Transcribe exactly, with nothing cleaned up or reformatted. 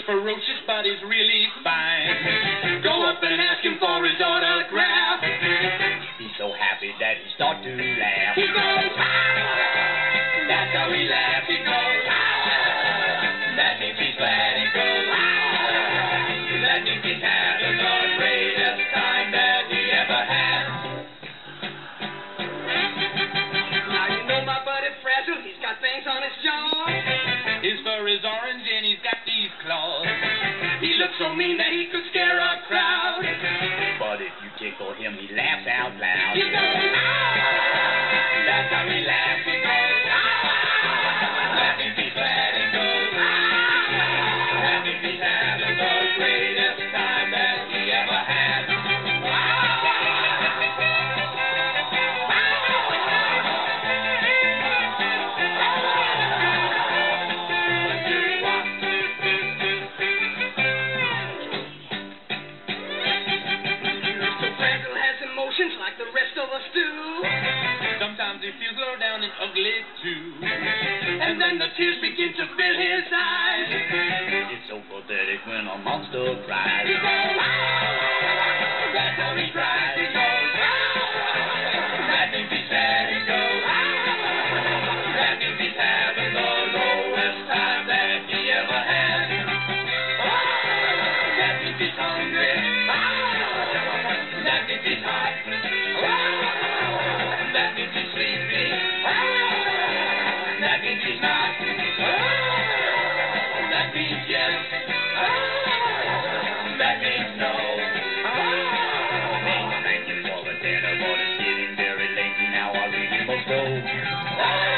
ferocious, but is really fine. Go up and ask him for his autograph. He's so happy that he starts to laugh. He goes, ah! That's how he laughs. He goes, ah! That means he's glad. He goes, ah! That means he's having the greatest time that he ever had. Now you know my buddy Frazzle, he's got things on his jaw. His fur is orange and he's got these claws. He looks so mean that he could scare a crowd. But if you tickle him, he laughs out loud. He goes, ah! That's how he laughs. He goes, ah! That means he's glad. He goes, ah! That means he's having the greatest time that he ever had. Like the rest of us do. Sometimes he feels low down and ugly too. And then the tears begin to fill his eyes. It's so pathetic when a monster cries. He goes, ah! That's how he cries. He goes, ah! That means he's sad. He goes, ah! That means he's having the lowest time that he ever had. Ah! That means he's hungry. Ah! That means he's hot. That means he's sleepy. That means he's not. That means yes. That means no. Thank you for the dinner, but it's getting very late. Now I really must go.